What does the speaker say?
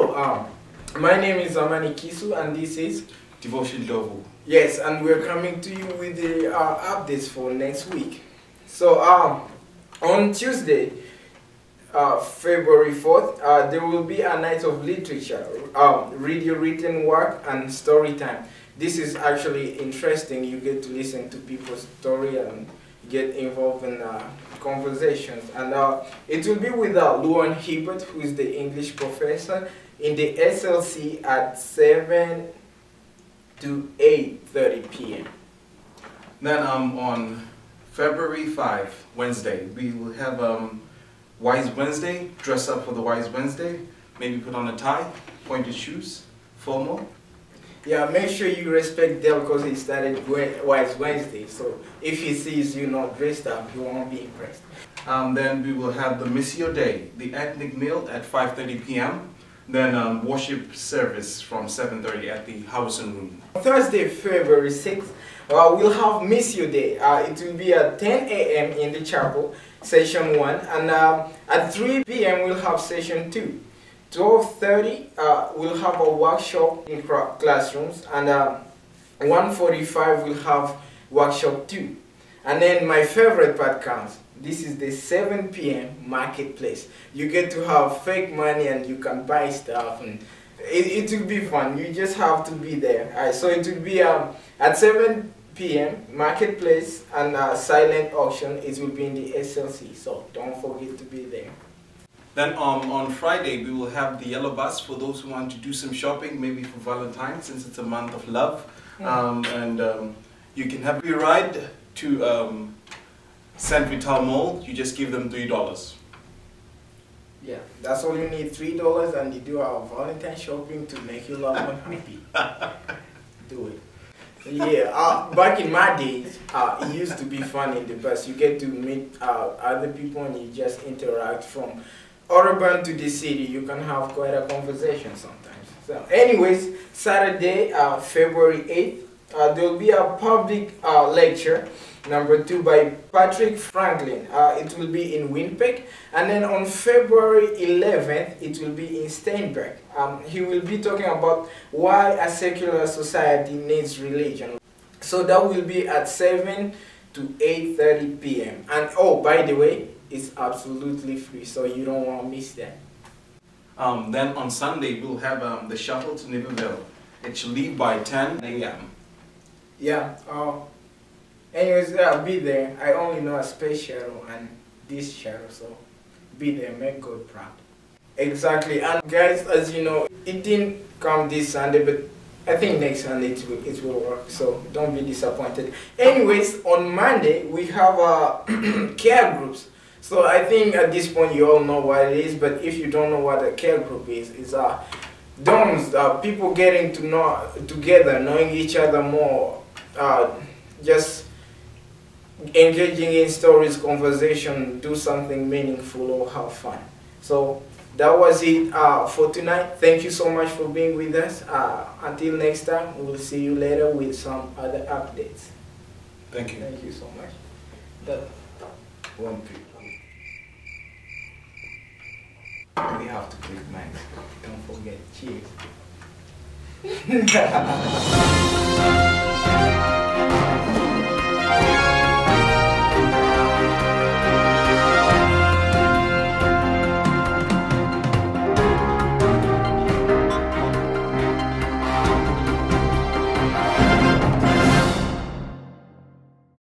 My name is Amani Kisu and this is Devotion Dovu. Yes, and we're coming to you with the updates for next week. So on Tuesday, February 4th, there will be a night of literature, radio written work and story time. This is actually interesting. You get to listen to people's story and get involved in conversations. And it will be with Luan Hibbert, who is the English professor, in the SLC at 7 to 8:30 p.m. Then on February 5, Wednesday, we will have Wise Wednesday, dress up for the Wise Wednesday, maybe put on a tie, pointed shoes, formal. Yeah, make sure you respect Dale because he started Wise Wednesday. So if he sees you not dressed up, he won't be impressed. Then we will have the Missio Day, the ethnic meal at 5:30 p.m. Then worship service from 7:30 at the Howison Room. Thursday, February 6th, we'll have Missio Day. It will be at 10 a.m. in the chapel, session 1. And at 3 p.m. we'll have session 2. 12:30 we'll have a workshop in classrooms, and 1:45 we'll have workshop 2. And then my favorite part comes. This is the 7 p.m. marketplace. You get to have fake money and you can buy stuff, and it will be fun. You just have to be there. So it will be at 7 p.m. marketplace and silent auction. It will be in the SLC, so don't forget to be there. Then on Friday, we will have the yellow bus for those who want to do some shopping, maybe for Valentine's, since it's a month of love. You can have a ride to St. Vital Mall. You just give them $3. Yeah, that's all you need, $3, and you do our Valentine shopping to make your loved one happy. Do it. Yeah, back in my days, it used to be fun in the bus. You get to meet other people and you just interact from urban to the city. You can have quite a conversation sometimes. So anyways, Saturday, February 8th, there will be a public lecture, number 2, by Patrick Franklin. It will be in Winnipeg. And then on February 11th, it will be in Steinberg. He will be talking about why a secular society needs religion. So that will be at 7 to 8:30 p.m. And oh, by the way, it's absolutely free, so you don't want to miss that. Then on Sunday, we'll have the shuttle to Niverville. It should leave by 10 a.m. Yeah, anyways, I'll be there. I only know a space shuttle and this shuttle, so be there, make God proud. Exactly, and guys, as you know, it didn't come this Sunday, but I think next Sunday it will work, so don't be disappointed. Anyways, on Monday, we have care groups. So I think at this point you all know what it is, but if you don't know what a care group is, it's dorms, people getting to know together, knowing each other more, just engaging in stories, conversation, do something meaningful or have fun. So that was it for tonight. Thank you so much for being with us. Until next time, we'll see you later with some other updates. Thank you. Thank you so much. The one people. We have to click mine. Don't forget. Cheers.